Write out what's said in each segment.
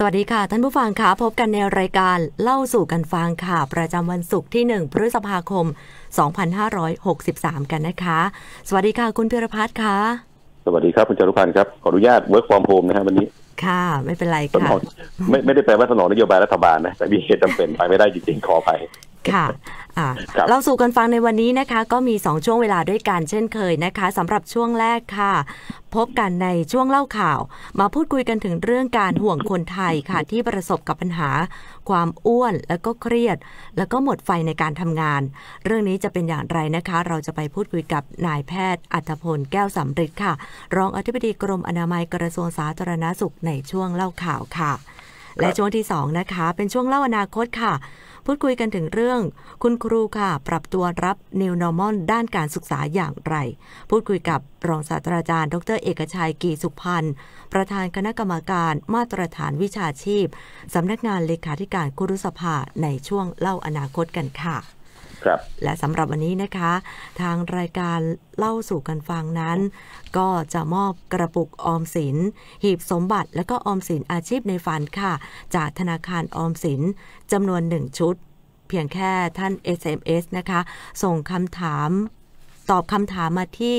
สวัสดีค่ะท่านผู้ฟังค่ะพบกันในรายการเล่าสู่กันฟังค่ะประจำวันศุกร์ที่1พฤษภาคม2563กันนะคะสวัสดีค่ะคุณพิรพัฒน์ค่ะสวัสดีครับคุณจารุพันธ์ครับขออนุญาต work from home นะครับวันนี้ค่ะไม่เป็นไรค่ะไม่ได้แปลว่าสนองนโยบายรัฐบาลนะแต่มีเหตุจำเป็นไปไม่ได้จริงๆขอไปค่ะเราสู่กันฟังในวันนี้นะคะก็มี2ช่วงเวลาด้วยกันเช่นเคยนะคะสำหรับช่วงแรกค่ะพบกันในช่วงเล่าข่าวมาพูดคุยกันถึงเรื่องการห่วงคนไทยค่ะที่ประสบกับปัญหาความอ้วนแล้วก็เครียดแล้วก็หมดไฟในการทำงานเรื่องนี้จะเป็นอย่างไรนะคะเราจะไปพูดคุยกับนายแพทย์อัธพลแก้วสำริดค่ะรองอธิบดีกรมอนามัยกระทรวงสาธารณสุขในช่วงเล่าข่าวค่ะและช่วงที่2นะคะเป็นช่วงเล่าอนาคตค่ะพูดคุยกันถึงเรื่องคุณครูค่ะปรับตัวรับ New Normal ด้านการศึกษาอย่างไรพูดคุยกับรองศาสตราจารย์ดร.เอกชัย กีสุพันธ์ประธานคณะกรรมการมาตรฐานวิชาชีพสำนักงานเลขาธิการครุสภาในช่วงเล่าอนาคตกันค่ะและสำหรับวันนี้นะคะทางรายการเล่าสู่กันฟังนั้นก็จะมอบกระปุกออมสินหีบสมบัติและก็ออมสินอาชีพในฝันค่ะจากธนาคารออมสินจำนวน1ชุดเพียงแค่ท่าน SMS นะคะส่งคำถามตอบคำถามมาที่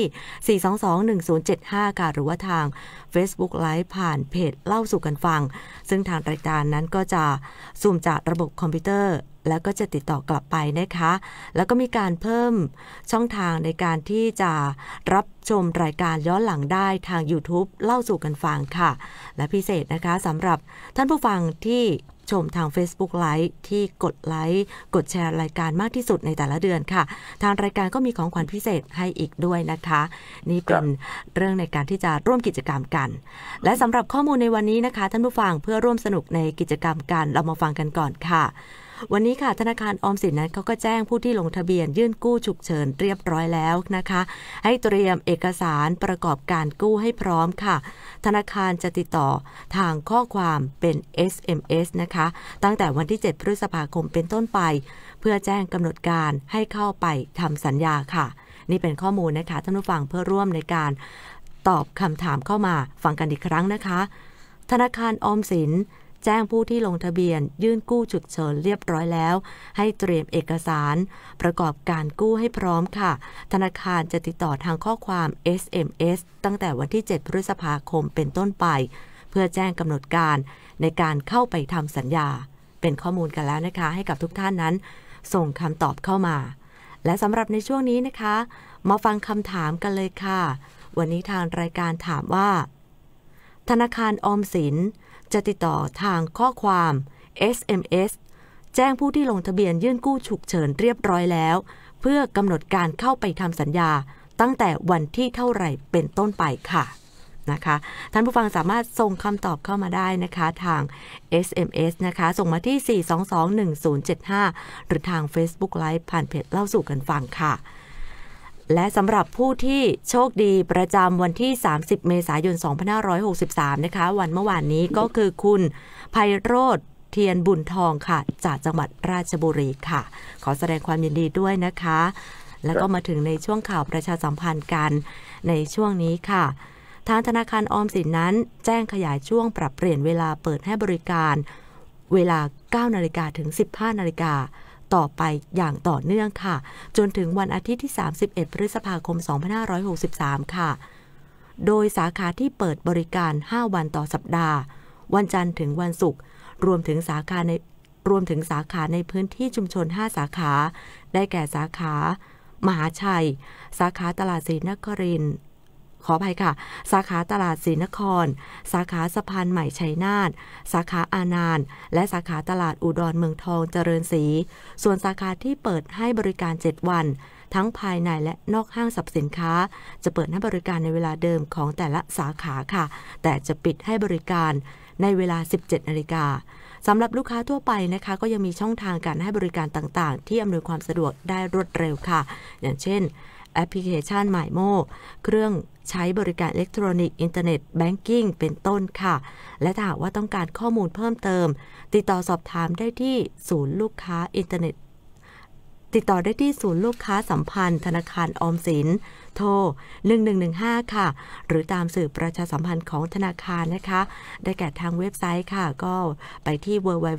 4221075 ค่ะหรือว่าทาง Facebook Live ผ่านเพจเล่าสู่กันฟังซึ่งทางรายการนั้นก็จะซูมจากระบบคอมพิวเตอร์แล้วก็จะติดต่อกลับไปนะคะแล้วก็มีการเพิ่มช่องทางในการที่จะรับชมรายการย้อนหลังได้ทาง YouTube เล่าสู่กันฟังค่ะและพิเศษนะคะสำหรับท่านผู้ฟังที่ชมทาง Facebook Live ที่กดไลค์กดแชร์รายการมากที่สุดในแต่ละเดือนค่ะทางรายการก็มีของขวัญพิเศษให้อีกด้วยนะคะนี่เป็นเรื่องในการที่จะร่วมกิจกรรมกันและสำหรับข้อมูลในวันนี้นะคะท่านผู้ฟังเพื่อร่วมสนุกในกิจกรรมกันเรามาฟังกันก่อนค่ะวันนี้ค่ะธนาคารออมสินนั้นเขาก็แจ้งผู้ที่ลงทะเบียนยื่นกู้ฉุกเฉินเรียบร้อยแล้วนะคะให้เตรียมเอกสารประกอบการกู้ให้พร้อมค่ะธนาคารจะติดต่อทางข้อความเป็น SMS นะคะตั้งแต่วันที่7พฤษภาคมเป็นต้นไปเพื่อแจ้งกำหนดการให้เข้าไปทำสัญญาค่ะนี่เป็นข้อมูลนะคะท่านผู้ฟังเพื่อร่วมในการตอบคำถามเข้ามาฟังกันอีกครั้งนะคะธนาคารออมสินแจ้งผู้ที่ลงทะเบียนยื่นกู้ฉุกเฉินเรียบร้อยแล้วให้เตรียมเอกสารประกอบการกู้ให้พร้อมค่ะธนาคารจะติดต่อทางข้อความ SMS ตั้งแต่วันที่7พฤษภาคมเป็นต้นไปเพื่อแจ้งกำหนดการในการเข้าไปทำสัญญาเป็นข้อมูลกันแล้วนะคะให้กับทุกท่านนั้นส่งคำตอบเข้ามาและสำหรับในช่วงนี้นะคะมาฟังคำถามกันเลยค่ะวันนี้ทางรายการถามว่าธนาคารออมสินจะติดต่อทางข้อความ SMS แจ้งผู้ที่ลงทะเบียนยื่นกู้ฉุกเฉินเรียบร้อยแล้วเพื่อกำหนดการเข้าไปทำสัญญาตั้งแต่วันที่เท่าไหร่เป็นต้นไปค่ะนะคะท่านผู้ฟังสามารถส่งคำตอบเข้ามาได้นะคะทาง SMS นะคะส่งมาที่ 4221075 หรือทาง Facebook Live ผ่านเพจเล่าสู่กันฟังค่ะและสำหรับผู้ที่โชคดีประจำวันที่30เมษายน2563นะคะวันเมื่อวานนี้ก็คือคุณไพโรจน์เทียนบุญทองค่ะจากจังหวัดราชบุรีค่ะขอแสดงความยินดีด้วยนะคะแล้วก็มาถึงในช่วงข่าวประชาสัมพันธ์กันในช่วงนี้ค่ะทางธนาคารออมสินนั้นแจ้งขยายช่วงปรับเปลี่ยนเวลาเปิดให้บริการเวลา 9 นาฬิกาถึง 15 นาฬิกาต่อไปอย่างต่อเนื่องค่ะจนถึงวันอาทิตย์ที่31พฤษภาคม2563ค่ะโดยสาขาที่เปิดบริการ5วันต่อสัปดาห์วันจันทร์ถึงวันศุกร์รวมถึงสาขาในพื้นที่ชุมชน5สาขาได้แก่สาขามหาชัยสาขาตลาดศรีนครินทร์ขออภัยค่ะสาขาตลาดศรีนครสาขาสะพานใหม่ชัยนาทสาขาอานานและสาขาตลาดอุดรเมืองทองเจริญศรีส่วนสาขาที่เปิดให้บริการ7วันทั้งภายในและนอกห้างสรรพสินค้าจะเปิดให้บริการในเวลาเดิมของแต่ละสาขาค่ะแต่จะปิดให้บริการในเวลา 17 นาฬิกาสำหรับลูกค้าทั่วไปนะคะก็ยังมีช่องทางการให้บริการต่างๆที่อำนวยความสะดวกได้รวดเร็วค่ะอย่างเช่นแอปพลิเคชันหมายโม่เครื่องใช้บริการอิเล็กทรอนิกส์อินเทอร์เน็ตแบงกิ้งเป็นต้นค่ะและถ้าหากว่าต้องการข้อมูลเพิ่มเติมติดต่อสอบถามได้ที่ศูนย์ลูกค้าอินเทอร์เน็ตติดต่อได้ที่ศูนย์ลูกค้าสัมพันธ์ธนาคารออมสินโทร1115ค่ะหรือตามสื่อประชาสัมพันธ์ของธนาคารนะคะได้แก่ทางเว็บไซต์ค่ะก็ไปที่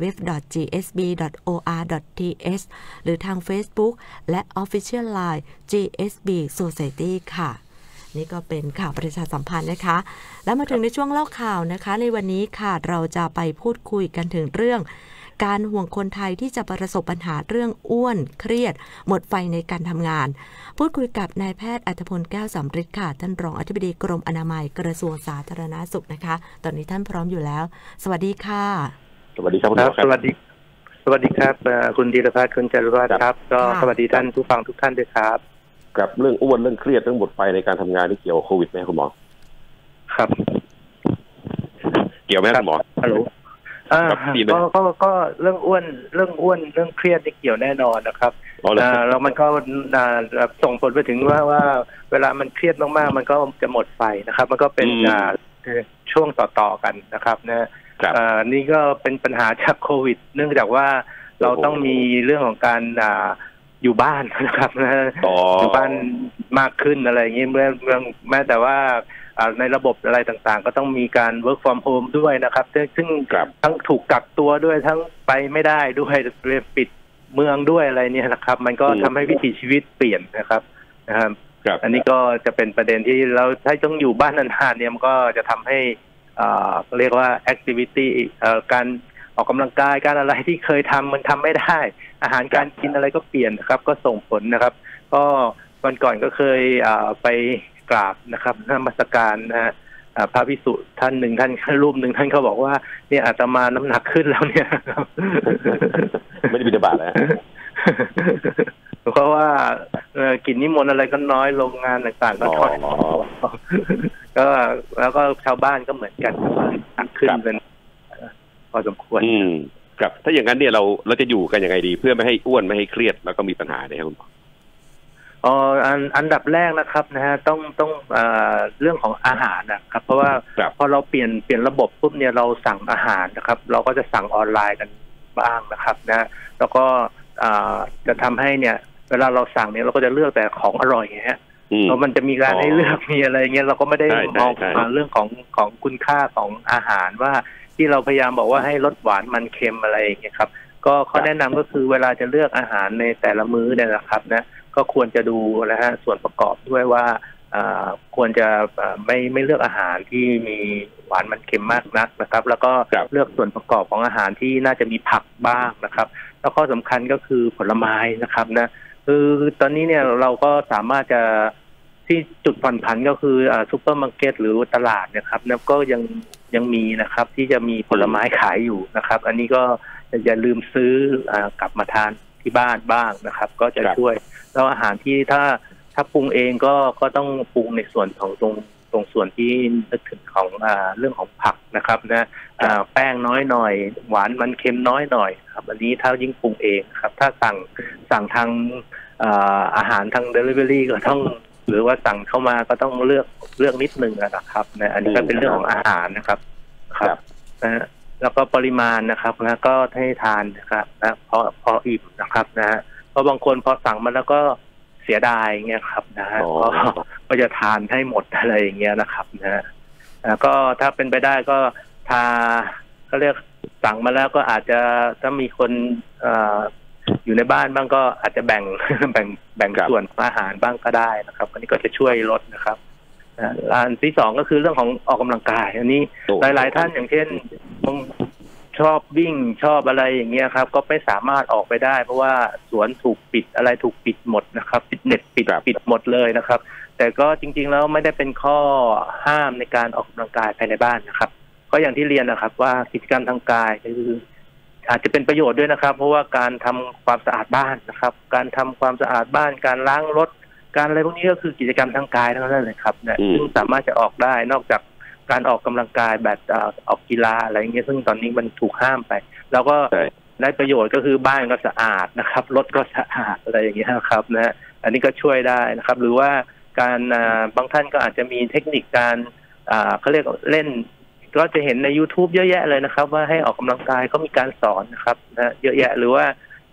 www.gsb.or.th หรือทาง Facebook และ Official Line GSB Society ค่ะนี่ก็เป็นข่าวประชาสัมพันธ์นะคะแล้วมาถึงในช่วงเล่าข่าวนะคะในวันนี้ค่ะเราจะไปพูดคุยกันถึงเรื่องการห่วงคนไทยที่จะประสบปัญหาเรื่องอ้วนเครียดหมดไฟในการทำงานพูดคุยกับนายแพทย์อัธพลแก้วสำริดค่ะท่านรองอธิบดีกรมอนามัยกระทรวงสาธารณสุขนะคะตอนนี้ท่านพร้อมอยู่แล้วสวัสดีค่ะสวัสดีครับสวัสดีครับคุณธีรพัฒน์คุณจารุวัฒน์ครับก็สวัสดีท่านผู้ฟังทุกท่านด้วยครับกับเรื่องอ้วนเรื่องเครียดเรื่องหมดไฟในการทำงานที่เกี่ยวกับโควิดไหมคุณหมอครับเกี่ยวไหมคุณหมอฮัลโหลก็เรื่องอ้วนเรื่องเครียดนี่เกี่ยวแน่นอนนะครับแล้วมันก็ส่งผลไปถึงว่าเวลามันเครียดมากๆมันก็จะหมดไฟนะครับมันก็เป็นช่วงต่อกันนะครับนะนี่ก็เป็นปัญหาจากโควิดเนื่องจากว่าเราต้องมีเรื่องของการอยู่บ้านนะครับอยู่บ้านมากขึ้นอะไรอย่างนี้เมื่อแม้แต่ว่าในระบบอะไรต่างๆก็ต้องมีการ work from home ด้วยนะครับซึ่งทั้งถูกกักตัวด้วยทั้งไปไม่ได้ด้วยปิดเมืองด้วยอะไรเนี่ยนะครับมันก็ทำให้วิถีชีวิตเปลี่ยนนะครับอันนี้ก็จะเป็นประเด็นที่เราถ้าต้องอยู่บ้านนานๆเนี่ยมันก็จะทำให้เรียกว่า activity การออกกำลังกายการอะไรที่เคยทำมันทำไม่ได้อาหารการกินอะไรก็เปลี่ยนนะครับก็ส่งผลนะครับก็วันก่อนก็เคยไปกราบนะครับนมัสการพระภิกษุท่านหนึ่งท่านรูปหนึ่งท่านเขาบอกว่าเนี่ยอาตมาน้ำหนักขึ้นแล้วเนี่ยไม่ได้บิณฑบาตแล้วเพราะว่ากินนิมนต์อะไรก็น้อยโรงงานต่างๆก็ทอดก็แล้วก็ชาวบ้านก็เหมือนกันหนักขึ้นเป็นพอสมควรครับถ้าอย่างนั้นเนี่ยเราจะอยู่กันยังไงดีเพื่อไม่ให้อ้วนไม่ให้เครียดแล้วก็มีปัญหาเนี่ยคุณหมออันดับแรกนะครับนะฮะต้องเรื่องของอาหารนะครับเพราะว่าพอเราเปลี่ยนระบบปุ๊บเนี่ยเราสั่งอาหารนะครับเราก็จะสั่งออนไลน์กันบ้างนะครับนะแล้วก็จะทำให้เนี่ยเวลาเราสั่งเนี่ยเราก็จะเลือกแต่ของอร่อยฮะเพราะมันจะมีการให้เลือกมีอะไรเงี้ยเราก็ไม่ได้มองเรื่องของคุณค่าของอาหารว่าที่เราพยายามบอกว่าให้ลดหวานมันเค็มอะไรอย่างเงี้ยครับก็ข้อแนะนำก็คือเวลาจะเลือกอาหารในแต่ละมื้อเนี่ยนะครับนะก็ควรจะดูนะฮะส่วนประกอบด้วยว่าควรจะไม่เลือกอาหารที่มีหวานมันเค็มมากนักนะครับแล้วก็เลือกส่วนประกอบของอาหารที่น่าจะมีผักบ้างนะครับแล้วข้อสำคัญก็คือผลไม้นะครับนะคือตอนนี้เนี่ยเราก็สามารถจะที่จุดผ่อนผันก็คือซุปเปอร์มาร์เก็ตหรือตลาดนะครับนะก็ยังมีนะครับที่จะมีผลไม้ขายอยู่นะครับอันนี้ก็อย่าลืมซื้อกลับมาทานที่บ้านบ้างนะครับก็จะช่วยแล้วอาหารที่ถ้าปรุงเองก็ต้องปรุงในส่วนของตรงส่วนที่นึกถึงของเรื่องของผักนะครับนะแป้งน้อยหน่อยหวานมันเค็มน้อยหน่อยครับอันนี้ถ้ายิ่งปรุงเองครับถ้าสั่งทางอาหารทาง delivery ก็ต้องหรือว่าสั่งเข้ามาก็ต้องเลือกนิดนึงนะครับนะอันนี้ก็เป็นเรื่องของอาหารนะครับครับนะแล้วก็ปริมาณนะครับแล้วก็ให้ทานนะครับนะพออิ่มนะครับนะเพราะบางคนพอสั่งมาแล้วก็เสียดายเงี้ยครับนะฮะก็จะทานให้หมดอะไรอย่างเงี้ยนะครับนะก็ถ้าเป็นไปได้ก็เขาเรียกสั่งมาแล้วก็อาจจะถ้ามีคนอยู่ในบ้านบ้างก็อาจจะแบ่งส่วนอาหารบ้างก็ได้นะครับอันนี้ก็จะช่วยลดนะครับอันที่สองก็คือเรื่องของออกกำลังกายอันนี้หลายๆท่านอย่างเช่นชอบวิ่งชอบอะไรอย่างเงี้ยครับก็ไม่สามารถออกไปได้เพราะว่าสวนถูกปิดอะไรถูกปิดหมดนะครับฟิตเนสปิดหมดเลยนะครับแต่ก็จริงๆแล้วไม่ได้เป็นข้อห้ามในการออกกำลังกายภายในบ้านนะครับก็อย่างที่เรียนนะครับว่ากิจกรรมทางกายคืออาจจะเป็นประโยชน์ด้วยนะครับเพราะว่าการทำความสะอาดบ้านนะครับการทำความสะอาดบ้านการล้างรถการอะไรพวกนี้ก็คือกิจกรรมทางกายทั้งนั้นเลยครับเนี่ยซึ่งสามารถจะออกได้นอกจากการออกกำลังกายแบบออกกีฬาอะไรเงี้ยซึ่งตอนนี้มันถูกห้ามไปแล้วก็ได้ประโยชน์ก็คือบ้านก็สะอาดนะครับรถก็สะอาดอะไรอย่างเงี้ยครับนะอันนี้ก็ช่วยได้นะครับหรือว่าการบางท่านก็อาจจะมีเทคนิคการเขาเรียกเล่นก็จะเห็นใน YouTube เยอะแยะเลยนะครับว่าให้ออกกำลังกายก็มีการสอนนะครับนะเยอะแยะหรือว่า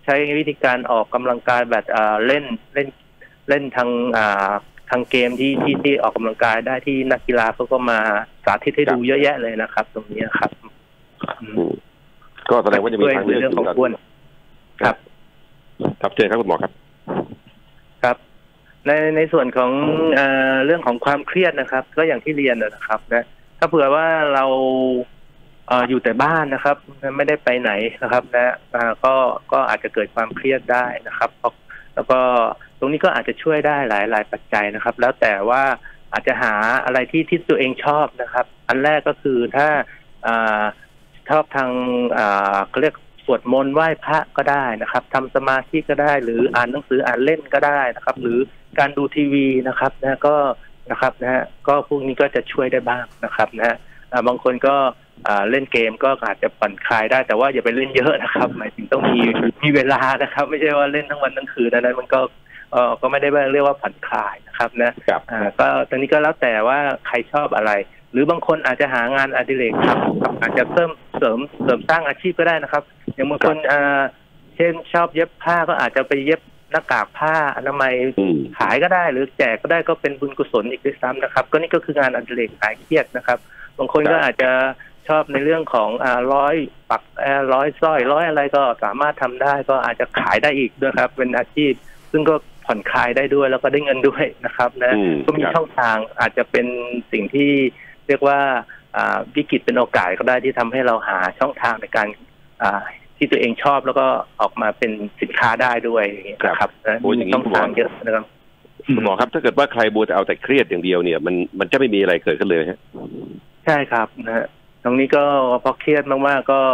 ใช้วิธีการออกกำลังกายแบบเล่นทางเกมที่ออกกำลังกายได้ที่นักกีฬาเขาก็มาสาธิตให้ดูเยอะแยะเลยนะครับตรงนี้ครับก็แสดงว่าจะมีทางเลือกของอ้วนครับครับเชิญครับคุณหมอครับครับในส่วนของเรื่องของความเครียดนะครับก็อย่างที่เรียนนะครับนะถ้าเผื่อว่าเราอยู่แต่บ้านนะครับไม่ได้ไปไหนนะครับนะก็อาจจะเกิดความเครียดได้นะครับแล้วก็ตรงนี้ก็อาจจะช่วยได้หลายปัจจัยนะครับแล้วแต่ว่าอาจจะหาอะไรที่ตัวเองชอบนะครับอันแรกก็คือถ้าชอบทางเขาเรียกสวดมนต์ไหว้พระก็ได้นะครับทำสมาธิก็ได้หรืออ่านหนังสืออ่านเล่นก็ได้นะครับหรือการดูทีวีนะครับนะก็นะครับนะฮะก็พวกนี้ก็จะช่วยได้บ้างนะครับนะฮะบางคนก็เล่นเกมก็อาจจะผ่อนคลายได้แต่ว่าอย่าไปเล่นเยอะนะครับหมายถึงต้องมีเวลานะครับไม่ใช่ว่าเล่นทั้งวันทั้งคืนนั้นมันก็ไม่ได้เรียกว่าผ่อนคลายนะครับนะก็ตรงนี้ก็แล้วแต่ว่าใครชอบอะไรหรือบางคนอาจจะหางานอดิเรกครับอาจจะเสริมสร้างอาชีพก็ได้นะครับอย่างบางคนเช่นชอบเย็บผ้าก็อาจจะไปเย็บหน้ากากผ้าอนามัยขายก็ได้หรือแจกก็ได้ก็เป็นบุญกุศลอีกด้วยซ้ำนะครับก็นี่ก็คืองานอดิเรกหายเครียดนะครับบางคนก็อาจจะชอบในเรื่องของร้อยปักร้อยสร้อยร้อยอะไรก็สามารถทำได้ก็อาจจะขายได้อีกด้วยครับเป็นอาชีพซึ่งก็ผ่อนคลายได้ด้วยแล้วก็ได้เงินด้วยนะครับนะก็มีช่องทางอาจจะเป็นสิ่งที่เรียกว่าวิกฤตเป็นโอกาสก็ได้ที่ทำให้เราหาช่องทางในการที่ตัวเองชอบแล้วก็ออกมาเป็นสินค้าได้ด้วยนะครับมีช่องทางเยอะนะครับคุณหมอครับถ้าเกิดว่าใครบัวแต่เอาแต่เครียดอย่างเดียวเนี่ยมันจะไม่มีอะไรเกิดขึ้นเลยฮะใช่ครับนะฮะตรงนี้ก็พอเครียดมากๆก็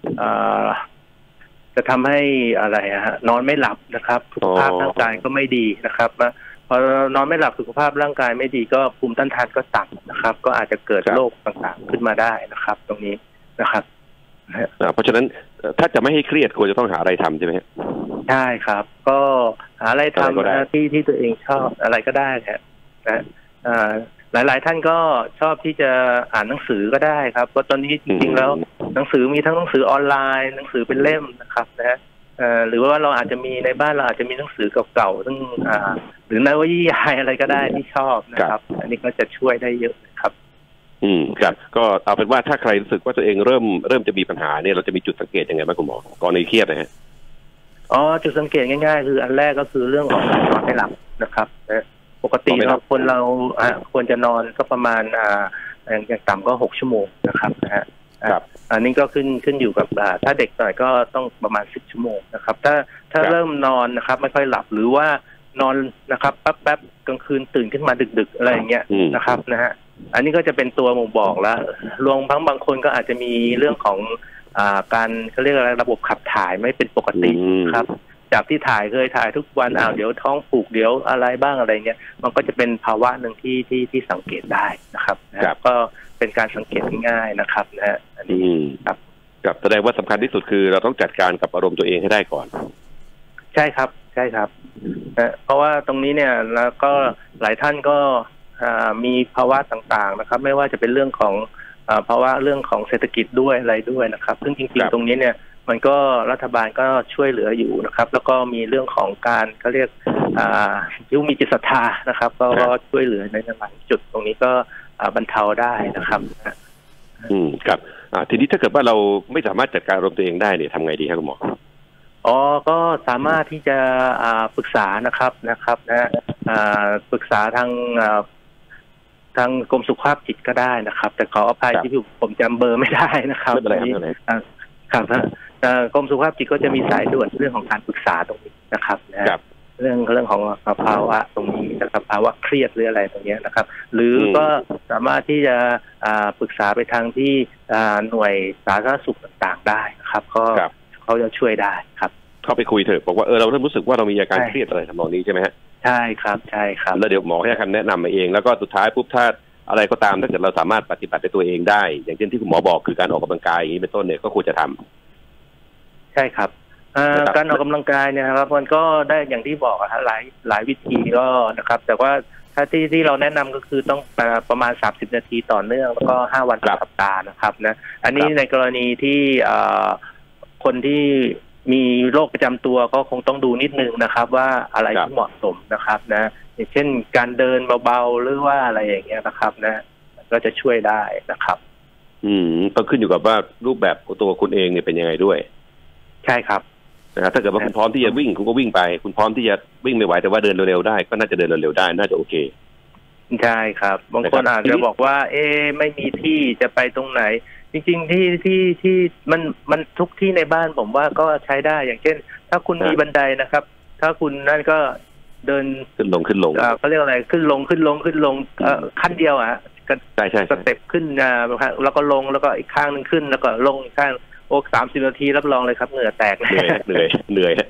จะทำให้อะไรฮะนอนไม่หลับนะครับสุขภาพร่างกายก็ไม่ดีนะครับพอนอนไม่หลับสุขภาพร่างกายไม่ดีก็ภูมิต้านทานก็ต่ำนะครับก็อาจจะเกิดโรคต่างๆขึ้นมาได้นะครับตรงนี้นะครับเพราะฉะนั้นถ้าจะไม่ให้เครียดควรจะต้องหาอะไรทำใช่ไหมใช่ครับก็หาอะไรทำที่ตัวเองชอบอะไรก็ได้นะหลายๆท่านก็ชอบที่จะอ่านหนังสือก็ได้ครับเพราะตอนนี้จริงๆแล้วหนังสือมีทั้งหนังสือออนไลน์หนังสือเป็นเล่มนะครับนะหรือว่าเราอาจจะมีในบ้านเราอาจจะมีหนังสือเก่าๆซึ่งหรือนวนิยายอะไรก็ได้ที่ชอบนะครับอันนี้ก็จะช่วยได้เยอะครับครับก็เอาเป็นว่าถ้าใครรู้สึกว่าตัวเองเริ่มจะมีปัญหาเนี่ยเราจะมีจุดสังเกตยังไงบ้างคุณหมอกรณีเครียดนะฮะจุดสังเกตง่ายๆคืออันแรกก็คือเรื่องของการนอนไม่หลับนะครับปกติคนเราควรจะนอนก็ประมาณอย่างต่ำก็6 ชั่วโมงนะครับนะฮะอันนี้ก็ขึ้นอยู่กับถ้าเด็กหน่อยก็ต้องประมาณ10 ชั่วโมงนะครับถ้าเริ่มนอนนะครับไม่ค่อยหลับหรือว่านอนนะครับแป๊บกลางคืนตื่นขึ้นมาดึกๆอะไรอย่างเงี้ยนะครับนะฮะอันนี้ก็จะเป็นตัวบ่งบอกแล้วรวมทั้งบางคนก็อาจจะมีเรื่องของการเขาเรียกอะไรระบบขับถ่ายไม่เป็นปกติครับจากที่เคยถ่ายทุกวันเดี๋ยวท้องผูกเดี๋ยวอะไรบ้างอะไรเงี้ยมันก็จะเป็นภาวะหนึ่งที่สังเกตได้นะครับก็เป็นการสังเกตง่ายๆนะครับนะฮะอันนี้ครับแสดงว่าสำคัญที่สุดคือเราต้องจัดการกับอารมณ์ตัวเองให้ได้ก่อนใช่ครับเพราะว่าตรงนี้เนี่ยแล้วก็หลายท่านก็มีภาวะต่างๆนะครับไม่ว่าจะเป็นเรื่องของภาวะเรื่องของเศรษฐกิจด้วยอะไรด้วยนะครับซึ่งจริงๆตรงนี้เนี่ยมันก็รัฐบาลก็ช่วยเหลืออยู่นะครับแล้วก็มีเรื่องของการเขาเรียกยุมีจิตศรัทธานะครับก็ช่วยเหลือในหลายจุดตรงนี้ก็บรรเทาได้นะครับครับทีนี้ถ้าเกิดว่าเราไม่สามารถจัดการอารมณ์ตัวเองได้เนี่ยทำไงดีครับคุณหมอก็สามารถที่จะปรึกษานะครับนะปรึกษาทางกรมสุขภาพจิตก็ได้นะครับแต่ขออภัยที่ผมจำเบอร์ไม่ได้นะครับไม่เป็นไรครับกรมสุขภาพจิตก็จะมีสายด่วนเรื่องของการปรึกษาตรงนี้นะครับเรื่องของภาวะตรงนี้นะครับภาวะเครียดหรืออะไรตรงนี้นะครับหรือก็สามารถที่จะปรึกษาไปทางที่หน่วยสาธารณสุขต่างๆได้นะครับก็เขาจะช่วยได้ครับเข้าไปคุยเถอะบอกว่าเราเริ่มรู้สึกว่าเรามีอาการเครียดอะไรทำนองนี้ใช่ไหมฮะใช่ครับแล้วเดี๋ยวหมอให้คำแนะนำมาเองแล้วก็สุดท้ายปุ๊บถ้าอะไรก็ตามถ้าเกิดเราสามารถปฏิบัติด้วยตัวเองได้อย่างเช่นที่คุณหมอบอกคือการออกกำลังกายอย่างนี้เป็นต้นเนี่ยก็ควรจะทำใช่ครับการออกกำลังกายเนี่ยครับมันก็ได้อย่างที่บอกหลายวิธีก็นะครับแต่ว่าถ้าที่เราแนะนำก็คือต้องประมาณ30 นาทีต่อเนื่องแล้วก็5 วันต่อสัปดาห์นะครับนะอันนี้ในกรณีที่คนที่มีโรคประจำตัวก็คงต้องดูนิดนึงนะครับว่าอะไรที่เหมาะสมนะครับนะอย่างเช่นการเดินเบาๆหรือว่าอะไรอย่างเงี้ยนะครับนะก็จะช่วยได้นะครับก็ขึ้นอยู่กับว่ารูปแบบตัวคุณเองเนี่ยเป็นยังไงด้วยใช่ครับนะครับถ้าเกิดว่าคุณพร้อมที่จะวิ่งคุณก็วิ่งไปคุณพร้อมที่จะวิ่งไม่ไหวแต่ว่าเดินเร็วๆได้ก็น่าจะเดินเร็วๆได้น่าจะโอเคใช่ครับบางคนอาจจะบอกว่าไม่มีที่จะไปตรงไหนจริงๆที่มันทุกที่ในบ้านผมว่าก็ใช้ได้อย่างเช่นถ้าคุณมีบันไดนะครับถ้าคุณนั่นก็เดินขึ้นลงเขาเรียกอะไรขึ้นลงขั้นเดียวใช่สเต็ปขึ้นแล้วก็ลงแล้วก็อีกข้างนึงขึ้นแล้วก็ลงอีกข้าง30 นาทีรับรองเลยครับเหงื่อแตกเหนื่อย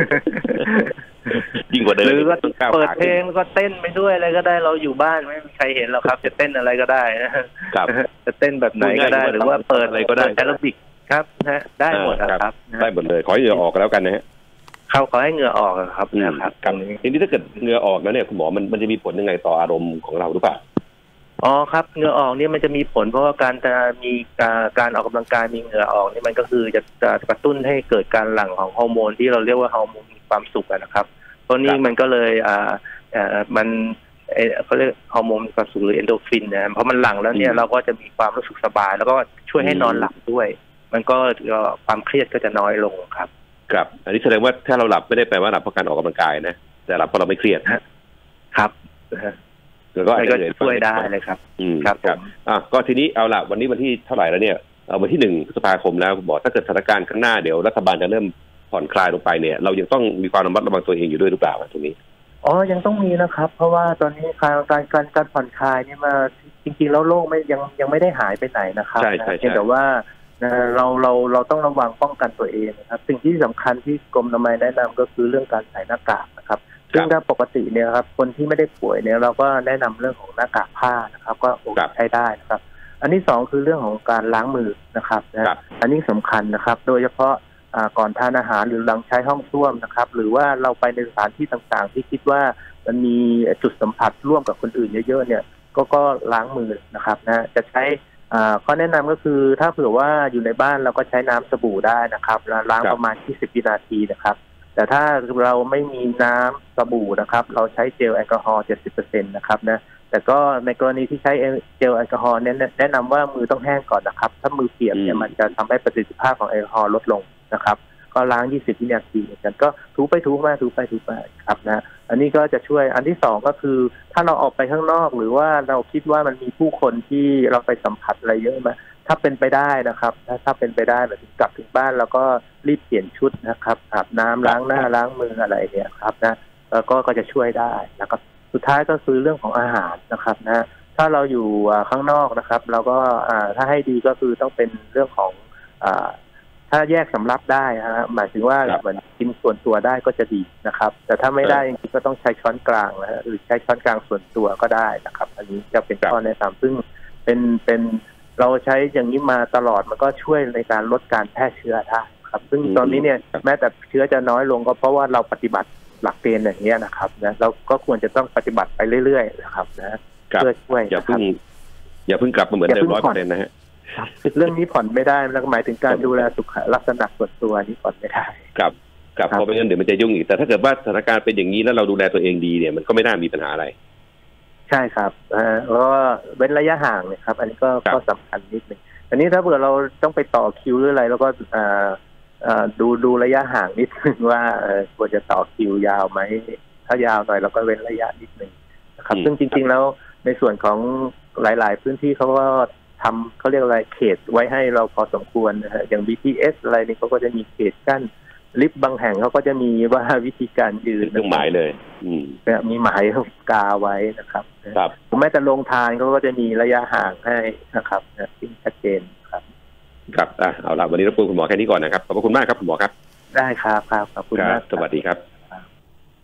ยิ่งกว่าเดินหรือก็เปิดเพลงแล้วก็เต้นไปด้วยอะไรก็ได้เราอยู่บ้านไม่มีใครเห็นหรอกครับจะเต้นอะไรก็ได้ครับจะเต้นแบบไหนก็ได้หรือว่าเปิดอะไรก็ได้แอโรบิกครับนะได้หมดครับได้หมดเลยขอให้เหงื่อออกแล้วกันนะฮะเขาขอให้เหงื่อออกครับนะครับทีนี้ถ้าเกิดเหงื่อออกแล้วเนี่ยคุณหมอมันจะมีผลยังไงต่ออารมณ์ของเราหรือเปล่าครับเหงื่อออกเนี่ยมันจะมีผลเพราะว่าการจะมีการออกกำลังกายมีเหงื่อออกนี่มันก็คือจะกระตุ้นให้เกิดการหลั่งของฮอร์โมนที่เราเรียกว่าฮอร์โมนความสุขนะครับเพราะนี่มันก็เลยมันเขาเรียกฮอร์โมนความสุขหรือเอนโดรฟินนะเพราะมันหลั่งแล้วเนี่ยเราก็จะมีความรู้สึกสบายแล้วก็ช่วยให้นอนหลับด้วยมันก็ความเครียดก็จะน้อยลงครับครับอันนี้แสดงว่าถ้าเราหลับไม่ได้แปลว่าหลับเพราะการออกกำลังกายนะแต่หลับเพราะเราไม่เครียดครับก็ช่วยได้เลยครับครับก็ทีนี้เอาละวันนี้วันที่เท่าไหร่แล้วเนี่ยวันที่1 พฤษภาคมแล้วบอกถ้าเกิดสถานการณ์ข้างหน้าเดี๋ยวรัฐบาลจะเริ่มผ่อนคลายลงไปเนี่ยเรายังต้องมีความระมัดระวังตัวเองอยู่ด้วยหรือเปล่าตรงนี้ยังต้องมีนะครับเพราะว่าตอนนี้การผ่อนคลายนี่มาจริงๆแล้วโลกยังไม่ได้หายไปไหนนะครับแต่ว่าเราต้องระวังป้องกันตัวเองนะครับสิ่งที่สำคัญที่กรมอนามัยแนะนำก็คือเรื่องการใส่หน้ากากนะครับซึ่งถ้าปกติเนี่ยครับคนที่ไม่ได้ป่วยเนี่ยเราก็แนะนำเรื่องของหน้ากากผ้านะครับก็ใช้ได้นะครับอันที่2คือเรื่องของการล้างมือนะครับอันนี้สำคัญนะครับโดยเฉพาะก่อนทานอาหารหรือหลังใช้ห้องส้วมนะครับหรือว่าเราไปในสถานที่ต่างๆที่คิดว่ามันมีจุดสัมผัสร่วมกับคนอื่นเยอะๆเนี่ยก็ล้างมือนะครับนะจะใช้ข้อแนะนำก็คือถ้าเผื่อว่าอยู่ในบ้านเราก็ใช้น้ำสบู่ได้นะครับล้างประมาณ20 วินาทีนะครับแต่ถ้าเราไม่มีน้ำสบู่นะครับเราใช้เจลแอลกอฮอล์ 70% นะครับนะแต่ก็ในกรณีที่ใช้เจลแอลกอฮอล์แนะนำว่ามือต้องแห้งก่อนนะครับถ้ามือเปียกเนี่ยมันจะทำให้ประสิทธิภาพของแอลกอฮอล์ลดลงนะครับก็ล้าง20 วินาทีเหมือนกันก็ถูไปครับนะอันนี้ก็จะช่วยอันที่2ก็คือถ้าเราออกไปข้างนอกหรือว่าเราคิดว่ามันมีผู้คนที่เราไปสัมผัสอะไรเยอะมาถ้าเป็นไปได้นะครับถ้าเป็นไปได้แบบกลับถึงบ้านแล้วก็รีบเปลี่ยนชุดนะครับอาบน้ำล้างหน้าล้างมืออะไรเนี่ยครับนะแล้วก็จะช่วยได้แล้วก็สุดท้ายก็คือเรื่องของอาหารนะครับนะถ้าเราอยู่ข้างนอกนะครับเราก็ถ้าให้ดีก็คือต้องเป็นเรื่องของถ้าแยกสำรับได้หมายถึงว่าเหมือนกินส่วนตัวได้ก็จะดีนะครับแต่ถ้าไม่ได้จริงๆก็ต้องใช้ช้อนกลางนะฮะหรือใช้ช้อนกลางส่วนตัวก็ได้นะครับอันนี้จะเป็นข้อแนะนำซึ่งเป็นเราใช้อย่างนี้มาตลอดมันก็ช่วยในการลดการแพร่เชื้อได้ครับซึ่งตอนนี้เนี่ยแม้แต่เชื้อจะน้อยลงก็เพราะว่าเราปฏิบัติหลักเกณฑ์อย่างนี้นะครับนะเราก็ควรจะต้องปฏิบัติไปเรื่อยๆนะครับนะเพื่อช่วยอย่าเพิ่งกลับมาเหมือนเดิม 100% นะฮะเรื่องนี้ผ่อนไม่ได้แล้วหมายถึงการดูแลสุขลักษณะส่วนตัวนี้ผ่อนไม่ได้ครับเพราะไม่งั้นเดี๋ยวมันจะยุ่งอีกแต่ถ้าเกิดว่าสถานการณ์เป็นอย่างนี้แล้วเราดูแลตัวเองดีเนี่ยมันก็ไม่น่ามีปัญหาอะไรใช่ครับแล้วก็เว้นระยะห่างเนี่ยครับอันนี้ก็สำคัญนิดนึงอันนี้ถ้าเผื่อเราต้องไปต่อคิวหรืออะไรแล้วก็ดูระยะห่างนิดนึงว่าควรจะต่อคิวยาวไหมถ้ายาวหน่อยเราก็เว้นระยะนิดนึงนะครับซึ่งจริงๆแล้วในส่วนของหลายๆพื้นที่เขาก็เขาเรียกอะไรเขตไว้ให้เราพอสมควรนะฮะอย่าง BTS อะไรนี่เขาก็จะมีเขตกั้นลิฟต์บางแห่งเขาก็จะมีว่าวิธีการยืนต้องหมายเลยมีหมายกาไว้นะครับแม้แต่โรงทานเขาก็จะมีระยะห่างให้นะครับที่ชัดเจนครับครับเอาล่ะวันนี้รบกวนคุณหมอแค่นี้ก่อนนะครับขอบคุณมากครับคุณหมอครับได้ครับขอบคุณมากสวัสดีครับ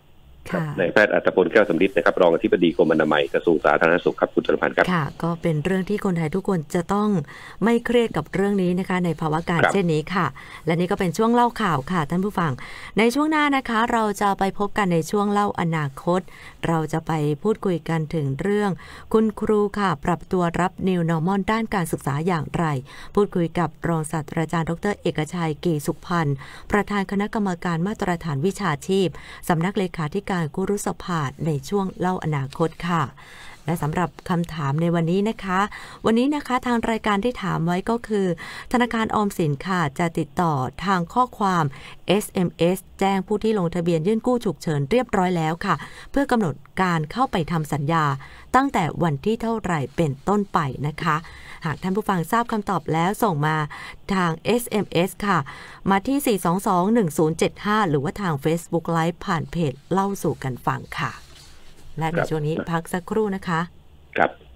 นายแพทย์อัตพลแก้วสำริดนะครับรองอธิบดีกรมอนามัยกระทรวงสาธารณสุขครับคุณจรพันธ์ครับค่ะก็เป็นเรื่องที่คนไทยทุกคนจะต้องไม่เครียดกับเรื่องนี้นะคะในภาวะการเช่นนี้ค่ะและนี่ก็เป็นช่วงเล่าข่าวค่ะท่านผู้ฟังในช่วงหน้านะคะเราจะไปพบกันในช่วงเล่าอนาคตเราจะไปพูดคุยกันถึงเรื่องคุณครูค่ะปรับตัวรับ New Normal ด้านการศึกษาอย่างไรพูดคุยกับรองศาสตราจารย์ดร.เอกชัย เกษสุขพันธ์ประธานคณะกรรมการมาตรฐานวิชาชีพสำนักเลขาธิการคุรุสภาในช่วงเล่าอนาคตค่ะและสำหรับคำถามในวันนี้นะคะทางรายการที่ถามไว้ก็คือธนาคารออมสินค่ะจะติดต่อทางข้อความ SMS แจ้งผู้ที่ลงทะเบียนยื่นกู้ฉุกเฉินเรียบร้อยแล้วค่ะเพื่อกำหนดการเข้าไปทำสัญญาตั้งแต่วันที่เท่าไหร่เป็นต้นไปนะคะหากท่านผู้ฟังทราบคำตอบแล้วส่งมาทาง SMS ค่ะมาที่ 4221075 หรือว่าทาง Facebook Live ผ่านเพจเล่าสู่กันฟังค่ะและในช่วงนี้พักสักครู่นะคะครับ